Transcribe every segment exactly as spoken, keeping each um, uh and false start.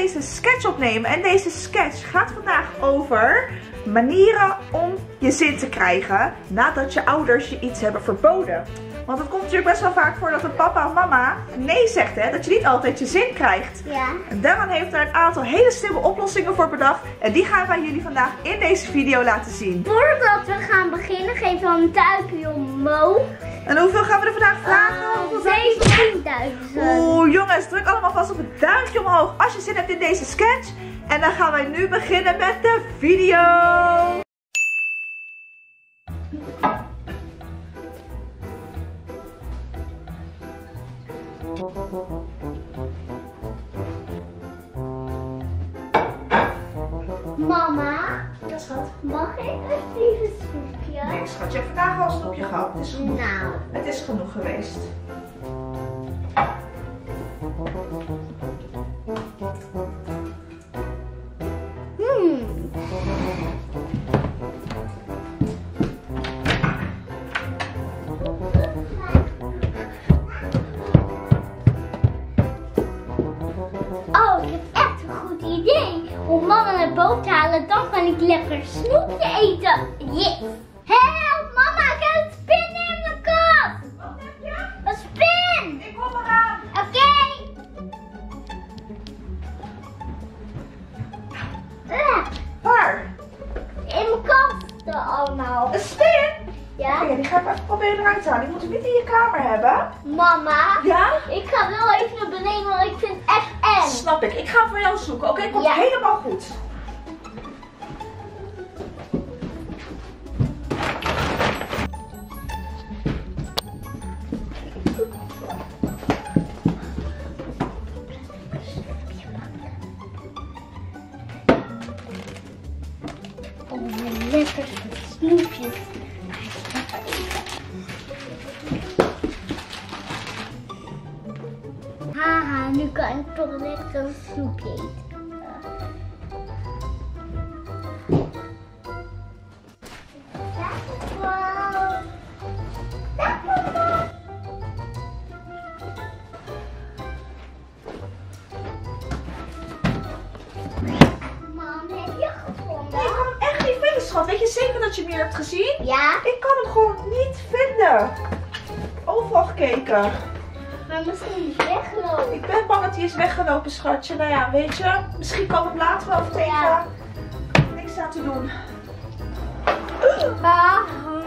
deze sketch opnemen. En deze sketch gaat vandaag over manieren om je zin te krijgen nadat je ouders je iets hebben verboden. Want het komt natuurlijk best wel vaak voor dat een papa of mama nee zegt, hè? Dat je niet altijd je zin krijgt. Ja. En Darren heeft daar een aantal hele slimme oplossingen voor bedacht. En die gaan wij jullie vandaag in deze video laten zien. Voordat we gaan beginnen, geef dan een duimpje omhoog. En hoeveel gaan we er vandaag vragen? Uh, zeventienduizend. Oeh jongens, druk allemaal vast op het duimpje omhoog als je zin hebt in deze sketch. En dan gaan wij nu beginnen met de video. Mama, Ja schat. mag ik alsjeblieft een snoepje? Nee schat, je hebt vandaag al een snoepje gehad. Het is genoeg. Nou. Het is genoeg geweest. Hmm. Oh, ik heb echt een goed idee. Om mama naar boven te halen, dan kan ik lekker snoepje eten. Yes! Help, mama, ik heb een spin in mijn kast. Wat heb je? Een spin! Ik kom eraan. Oké. Uh, Waar? in mijn kast allemaal. Een spin? Ja? Oké, die ga ik even proberen eruit te halen. Die moet je niet in je kamer hebben. Mama, Ja? ik ga wel even naar beneden, want ik vind het echt eng. Snap ik. Ik ga voor jou zoeken. Oké, komt Ja. helemaal goed. Oh, lekker snoepjes. Haha, nu kan ik toch lekker een snoepje eten. Mam, heb je gevonden? Ik kan hem echt niet vinden, schat. Weet je zeker dat je hem hier hebt gezien? Ja, Ik kan hem gewoon niet vinden. Overal gekeken. maar misschien is hij weggelopen. Ik ben bang dat hij is weggelopen, schatje. Nou ja, weet je. Misschien kan hem later wel even tegen. Ja. Niks aan te doen. Ah.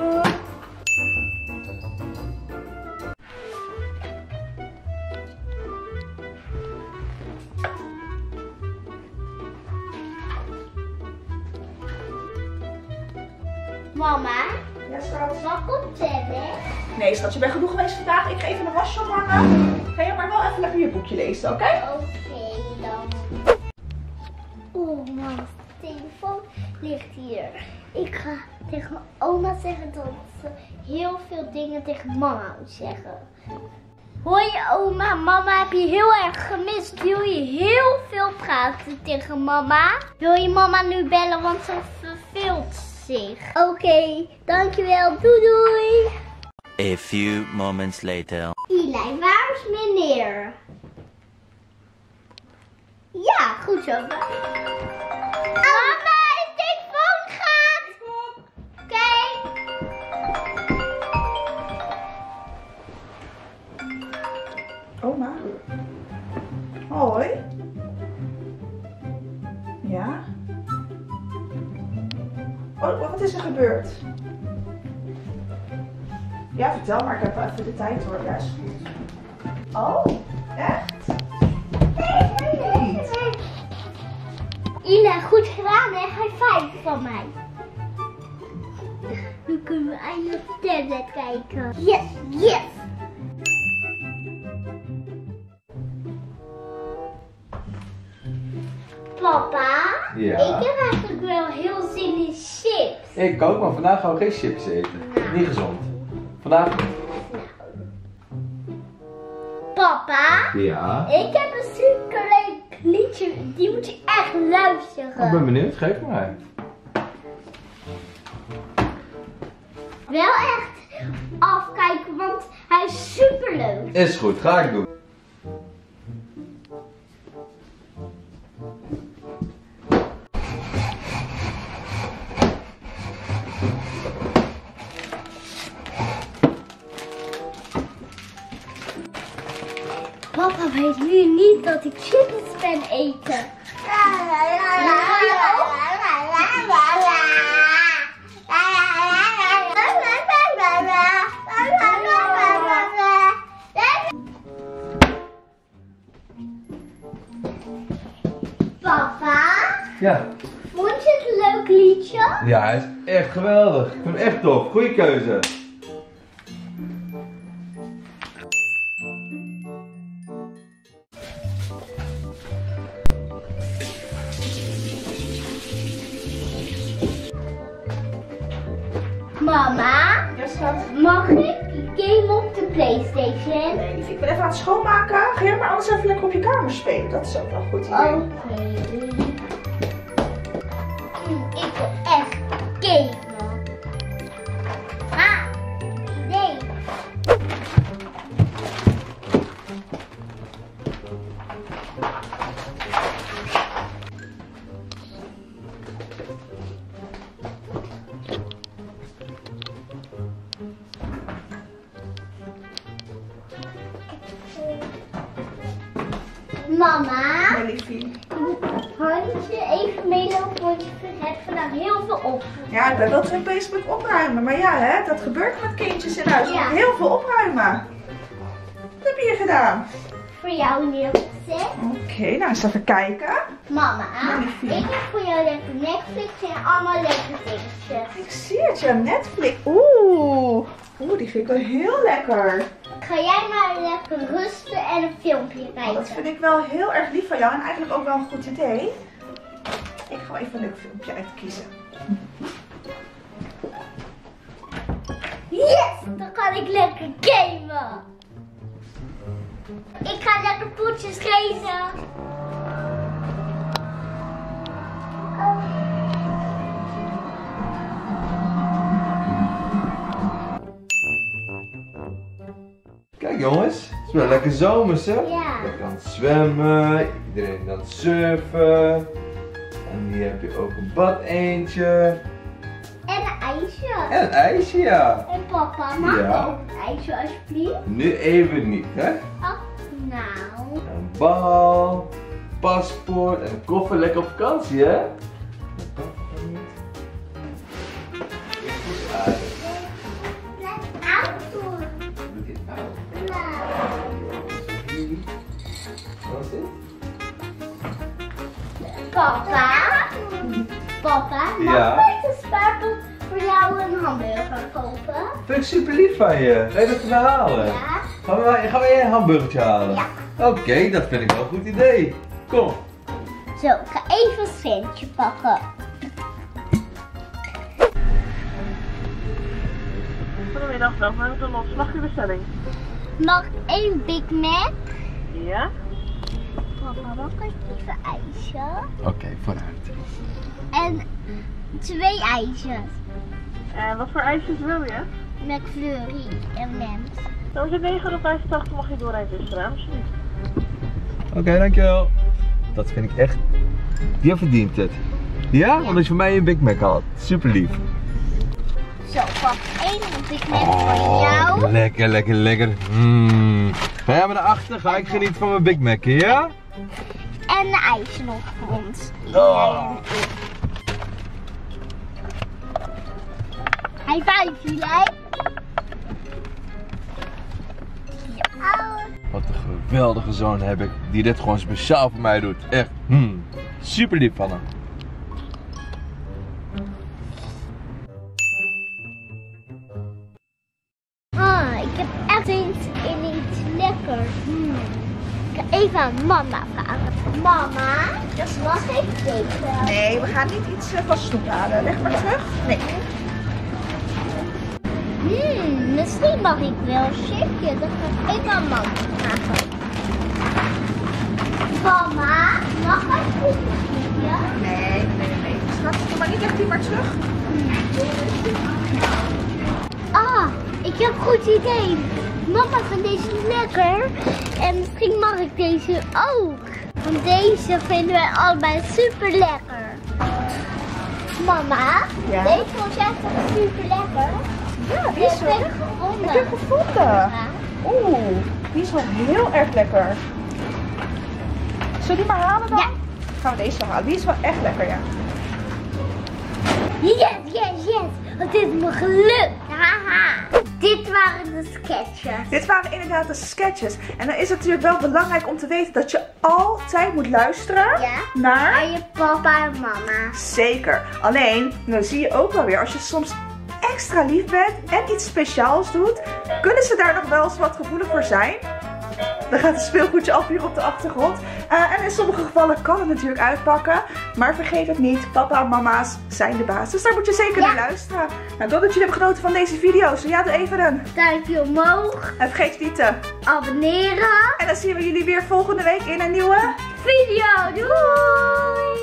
Mama, Ja, schat. wat komt er weg? Nee, schat. Je bent genoeg geweest vandaag. Ik ga even een wasje ophangen. Ga je maar wel even lekker je boekje lezen, oké? Oké dan. Oeh, mama's telefoon ligt hier. Ik ga tegen mijn oma zeggen dat ze heel veel dingen tegen mama moet zeggen. Hoi oma, mama heb je heel erg gemist. Wil je heel veel praten tegen mama? Wil je mama nu bellen, want ze verveelt zich. Oké, okay, dankjewel. Doei doei. A few moments later. Eli, waar is meneer? Ja, goed zo. Mama, de telefoon gaat! Oké. Oma. Hoi. Ja? Oh, wat is er gebeurd? Ja, vertel maar. Ik heb wel even de tijd hoor. Ja, is goed. Oh, echt? Niet. Ila, goed gedaan hè. High five van mij. Nu kunnen we eindelijk op de tablet kijken. Yes, yes. Papa, Ja? ik heb eigenlijk wel heel zin in chips. Ik ook, maar vandaag gaan we geen chips eten. Nou. Niet gezond. Vandaag niet. Papa, Ja? ik heb een superleuk liedje. Die moet je echt luisteren. Ik ben benieuwd, geef maar. Wel echt afkijken, want hij is superleuk. Is goed, ga ik doen. Papa weet nu niet dat ik chips ben eten. Papa, Ja. vond je het een leuk liedje? Ja, hij is echt geweldig. Ik vind hem echt tof. Goeie keuze. Mama, Ja, schat. mag ik die game op de PlayStation? Nee, lief, ik ben even aan het schoonmaken. Ga jij maar anders even lekker op je kamer spelen. Dat is ook wel een goed idee. Oké. Hm, ik wil echt gamen. Ah, nee. Mama, Nee, liefie. handje even meelopen, want je hebt vandaag heel veel op. Ja, ik ben wel druk bezig met opruimen. Maar ja, hè, dat gebeurt met kindjes in huis. Je Ja. moet heel veel opruimen. Wat heb je hier gedaan? Voor jou neergezet. Oké, nou eens even kijken. Mama, Ja, liefie. ik heb voor jou lekker Netflix en allemaal lekkere dingetjes. Ik zie het, ja, Netflix. Oeh. Oeh, die vind ik wel heel lekker. Ga jij maar lekker rusten en een filmpje Oh, kijken. dat vind ik wel heel erg lief van jou en eigenlijk ook wel een goed idee. Ik ga even een leuk filmpje uitkiezen. Yes, dan kan ik lekker gamen. Ik ga lekker poetjes lezen. Kijk jongens, het is wel lekker zomers hè? Ja. Lekker aan het zwemmen, iedereen aan het surfen. En hier heb je ook een bad eentje. En een ijsje. En een ijsje, ja. En papa, mag Ja. ook een ijsje alsjeblieft? Nu even niet, hè? Oh, nou. Een bal, paspoort en een koffer. Lekker op vakantie, hè? Dat kan niet. Dit is aardig. Let auto. Doe dit nou. Nou. Wat is dit? Papa. Papa, mag Ja? ik een spaarpot voor jou een hamburger kopen? Vind ik super lief van je. Ga je dat vandaan halen? Ja. Gaan we, gaan we een hamburgertje halen? Ja. Oké, dat vind ik wel een goed idee. Kom. Zo, ik ga even een centje pakken. Goedemiddag, welkom bij de Los. Mag je bestelling? Mag ik één Big Mac? Ja? Papa, mag ik even ijsje? Oké, vooruit. En twee ijsjes. En wat voor ijsjes wil je? McFlurry en M's. Dan is negen euro vijfentachtig, mag je doorrijden tussen, alsjeblieft. Oké, dankjewel. Dat vind ik echt... Je verdient het. Ja? Omdat je voor mij een Big Mac had. Super lief. Zo, pak één Big Mac voor jou. lekker, lekker, lekker. Mm. Ga jij maar naar achter, ga ik genieten van mijn Big Mac, ja? En een ijsje nog voor ons. Oh. High five, jullie. Ja. Wat een geweldige zoon heb ik, die dit gewoon speciaal voor mij doet. Echt, mm. Super lief van hem. Ah, ik heb echt eens in iets lekkers. Hmm. Ik ga even aan mama vragen. Mama, mag ik deze? Nee, we gaan niet iets uh, van snoep halen. Leg maar terug. Nee. Hmm, misschien mag ik wel een chipje. Dan ga ik even aan mama vragen. Mama, mag ik een chipje? Nee, nee, nee. Schat, doe maar niet, leg die maar terug. Ah, ik heb een goed idee. Mama vindt deze lekker. En misschien mag ik deze ook. Want deze vinden wij allebei super lekker. Mama, Ja? deze was echt super lekker. Ja, Die die is heb er. ik gevonden. Ik heb gevonden. Ja. Oeh. Die is wel heel erg lekker. Zullen we die maar halen dan? Ja. Gaan we deze halen. Die is wel echt lekker, ja. Yes, yes, yes. Het is me gelukt. Haha. Dit waren de sketches. Dit waren inderdaad de sketches. En dan is het natuurlijk wel belangrijk om te weten dat je altijd moet luisteren Ja. naar... Naar je papa en mama. Zeker. Alleen, dan zie je ook wel weer, als je soms extra lief bent en iets speciaals doet, kunnen ze daar nog wel eens wat gevoelig voor zijn. Dan gaat het speelgoedje af hier op de achtergrond. Uh, en in sommige gevallen kan het natuurlijk uitpakken. Maar vergeet het niet, papa en mama's zijn de baas. Dus daar moet je zeker Ja. naar luisteren. Nou, doordat jullie hebben genoten van deze video, zo ja, doe even een Duimpje omhoog. en vergeet je niet te Abonneren. En dan zien we jullie weer volgende week in een nieuwe Video. Doei.